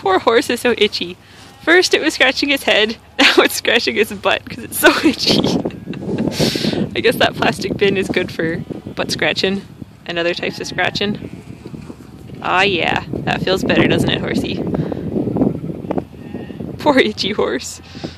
poor horse is so itchy. First it was scratching his head, now it's scratching his butt because it's so itchy. I guess that plastic bin is good for butt scratching and other types of scratching. Ah yeah, that feels better, doesn't it, horsey? Poor itchy horse.